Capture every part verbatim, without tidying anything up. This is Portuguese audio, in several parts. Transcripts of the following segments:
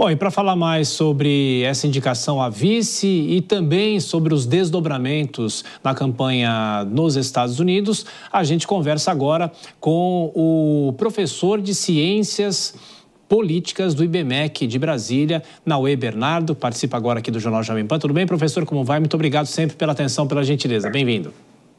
Bom, e para falar mais sobre essa indicação a vice e também sobre os desdobramentos na campanha nos Estados Unidos, a gente conversa agora com o professor de Ciências Políticas do IBMEC de Brasília, Naue Bernardo, participa agora aqui do Jornal Jovem Pan. Tudo bem, professor? Como vai? Muito obrigado sempre pela atenção, pela gentileza. Bem-vindo.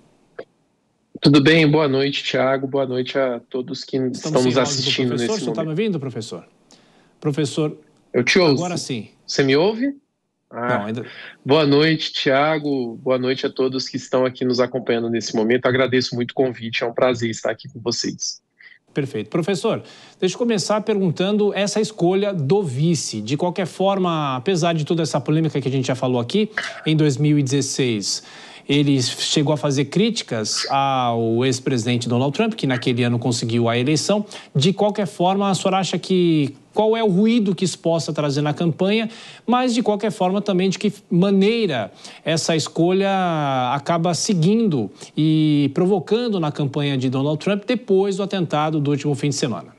Tudo bem, boa noite, Tiago. Boa noite a todos que Estamos estão nos assistindo professor. nesse Você momento. está me ouvindo, professor? Professor, eu te ouço. Agora sim. Você me ouve? Ah, Não, ainda... Boa noite, Tiago. Boa noite a todos que estão aqui nos acompanhando nesse momento. Agradeço muito o convite, é um prazer estar aqui com vocês. Perfeito. Professor, deixa eu começar perguntando essa escolha do vice. De qualquer forma, apesar de toda essa polêmica que a gente já falou aqui, em dois mil e dezesseis, ele chegou a fazer críticas ao ex-presidente Donald Trump, que naquele ano conseguiu a eleição. De qualquer forma, a senhora acha que qual é o ruído que isso possa trazer na campanha, mas de qualquer forma também de que maneira essa escolha acaba seguindo e provocando na campanha de Donald Trump depois do atentado do último fim de semana?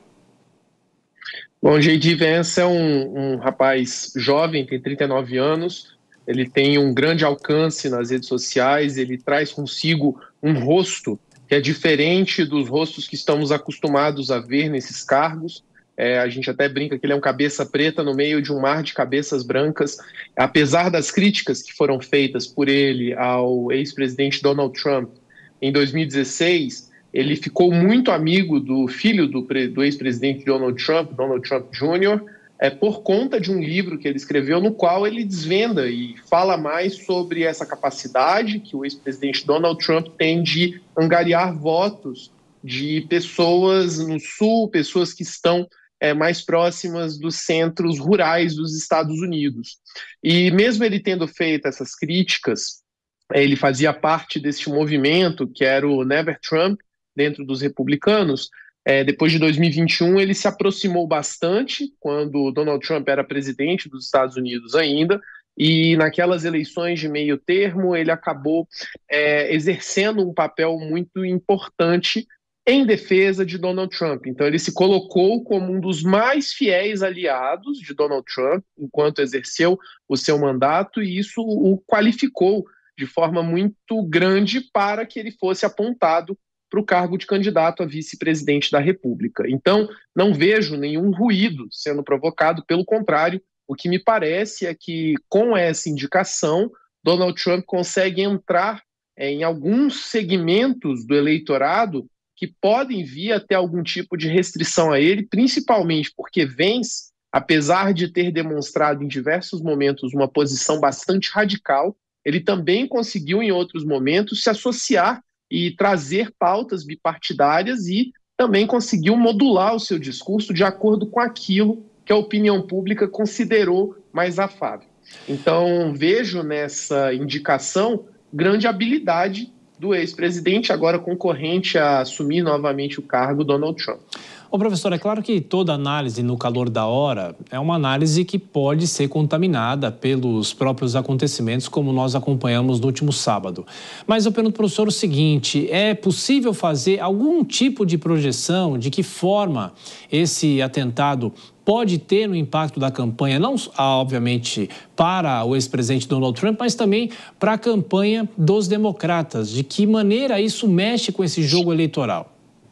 Bom, J D. Vance é um, um rapaz jovem, tem trinta e nove anos, ele tem um grande alcance nas redes sociais, ele traz consigo um rosto que é diferente dos rostos que estamos acostumados a ver nesses cargos. É, a gente até brinca que ele é um cabeça preta no meio de um mar de cabeças brancas. Apesar das críticas que foram feitas por ele ao ex-presidente Donald Trump em dois mil e dezesseis, ele ficou muito amigo do filho do, do ex-presidente Donald Trump, Donald Trump Júnior, é, por conta de um livro que ele escreveu no qual ele desvenda e fala mais sobre essa capacidade que o ex-presidente Donald Trump tem de angariar votos de pessoas no sul, pessoas que estão É, mais próximas dos centros rurais dos Estados Unidos. E mesmo ele tendo feito essas críticas, ele fazia parte desse movimento que era o Never Trump, dentro dos republicanos. É, depois de dois mil e vinte e um, ele se aproximou bastante, quando Donald Trump era presidente dos Estados Unidos ainda, e naquelas eleições de meio termo, ele acabou é, exercendo um papel muito importante em defesa de Donald Trump. Então ele se colocou como um dos mais fiéis aliados de Donald Trump enquanto exerceu o seu mandato, e isso o qualificou de forma muito grande para que ele fosse apontado para o cargo de candidato a vice-presidente da República. Então não vejo nenhum ruído sendo provocado, pelo contrário, o que me parece é que com essa indicação Donald Trump consegue entrar é, em alguns segmentos do eleitorado que podem vir a ter algum tipo de restrição a ele, principalmente porque Vance, apesar de ter demonstrado em diversos momentos uma posição bastante radical, ele também conseguiu em outros momentos se associar e trazer pautas bipartidárias e também conseguiu modular o seu discurso de acordo com aquilo que a opinião pública considerou mais afável. Então, vejo nessa indicação grande habilidade do ex-presidente, agora concorrente a assumir novamente o cargo, Donald Trump. Ô, professor, é claro que toda análise no calor da hora é uma análise que pode ser contaminada pelos próprios acontecimentos, como nós acompanhamos no último sábado. Mas eu pergunto para o senhor o seguinte, é possível fazer algum tipo de projeção de que forma esse atentado pode ter no impacto da campanha, não obviamente para o ex-presidente Donald Trump, mas também para a campanha dos democratas? De que maneira isso mexe com esse jogo eleitoral?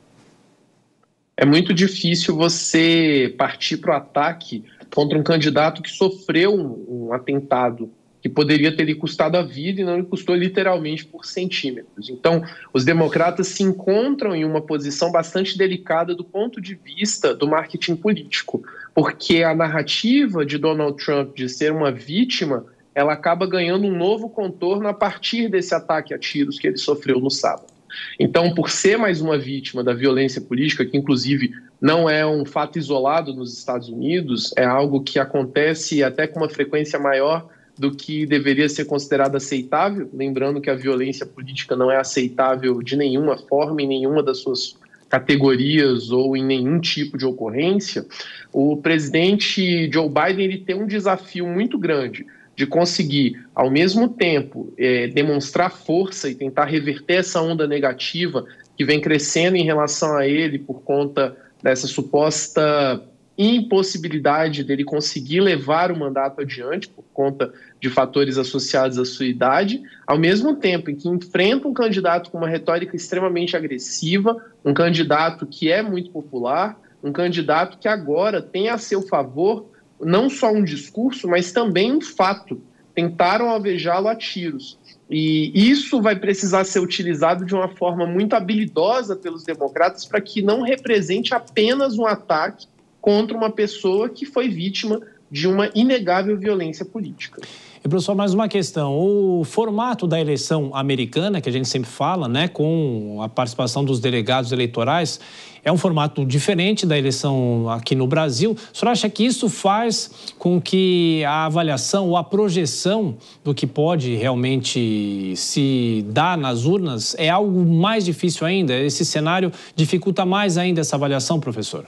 É muito difícil você partir para o ataque contra um candidato que sofreu um, um atentado que poderia ter lhe custado a vida e não lhe custou literalmente por centímetros. Então, os democratas se encontram em uma posição bastante delicada do ponto de vista do marketing político, porque a narrativa de Donald Trump de ser uma vítima, ela acaba ganhando um novo contorno a partir desse ataque a tiros que ele sofreu no sábado. Então, por ser mais uma vítima da violência política, que inclusive não é um fato isolado nos Estados Unidos, é algo que acontece até com uma frequência maior do que deveria ser considerado aceitável, lembrando que a violência política não é aceitável de nenhuma forma, em nenhuma das suas categorias ou em nenhum tipo de ocorrência. O presidente Joe Biden ele tem um desafio muito grande de conseguir, ao mesmo tempo, é, demonstrar força e tentar reverter essa onda negativa que vem crescendo em relação a ele por conta dessa suposta impossibilidade dele conseguir levar o mandato adiante por conta de fatores associados à sua idade, ao mesmo tempo em que enfrenta um candidato com uma retórica extremamente agressiva, um candidato que é muito popular, um candidato que agora tem a seu favor não só um discurso, mas também um fato. Tentaram alvejá-lo a tiros. E isso vai precisar ser utilizado de uma forma muito habilidosa pelos democratas para que não represente apenas um ataque contra uma pessoa que foi vítima de uma inegável violência política. E, professor, mais uma questão. O formato da eleição americana, que a gente sempre fala, né, com a participação dos delegados eleitorais, é um formato diferente da eleição aqui no Brasil. O senhor acha que isso faz com que a avaliação ou a projeção do que pode realmente se dar nas urnas é algo mais difícil ainda? Esse cenário dificulta mais ainda essa avaliação, professor?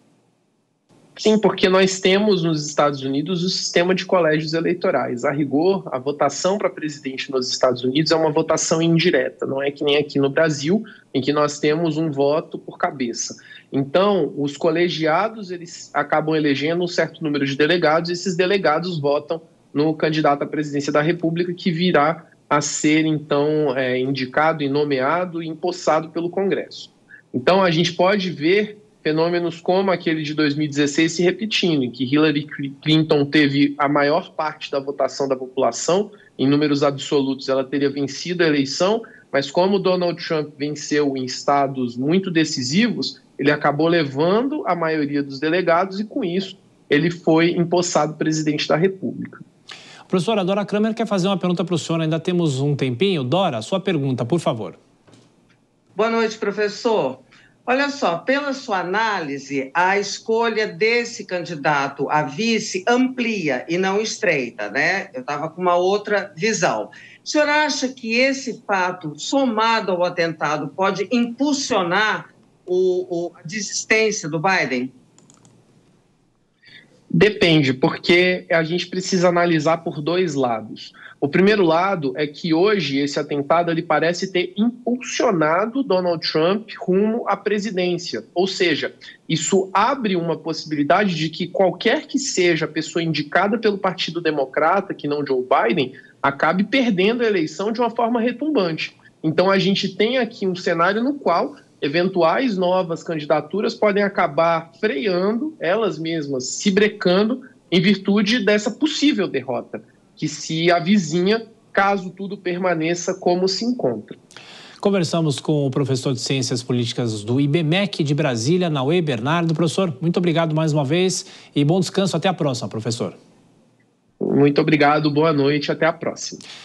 Sim, porque nós temos nos Estados Unidos o sistema de colégios eleitorais. A rigor, a votação para presidente nos Estados Unidos é uma votação indireta, não é que nem aqui no Brasil, em que nós temos um voto por cabeça. Então, os colegiados eles acabam elegendo um certo número de delegados, e esses delegados votam no candidato à presidência da República, que virá a ser, então, é, indicado e nomeado e empossado pelo Congresso. Então, a gente pode ver fenômenos como aquele de dois mil e dezesseis se repetindo, em que Hillary Clinton teve a maior parte da votação da população, em números absolutos ela teria vencido a eleição, mas como Donald Trump venceu em estados muito decisivos, ele acabou levando a maioria dos delegados e com isso ele foi empossado presidente da República. Professora, Dora Kramer quer fazer uma pergunta para o senhor, ainda temos um tempinho. Dora, sua pergunta, por favor. Boa noite, professor. Olha só, pela sua análise, a escolha desse candidato a vice amplia e não estreita, né? Eu estava com uma outra visão. O senhor acha que esse fato, somado ao atentado, pode impulsionar o, o, a desistência do Biden? Depende, porque a gente precisa analisar por dois lados. O primeiro lado é que hoje esse atentado ele parece ter impulsionado Donald Trump rumo à presidência. Ou seja, isso abre uma possibilidade de que qualquer que seja a pessoa indicada pelo Partido Democrata, que não Joe Biden, acabe perdendo a eleição de uma forma retumbante. Então a gente tem aqui um cenário no qual eventuais novas candidaturas podem acabar freando, elas mesmas se brecando, em virtude dessa possível derrota que se avizinha caso tudo permaneça como se encontra. Conversamos com o professor de Ciências Políticas do I B M E C de Brasília, Naue Bernardo. Professor, muito obrigado mais uma vez e bom descanso. Até a próxima, professor. Muito obrigado, boa noite, até a próxima.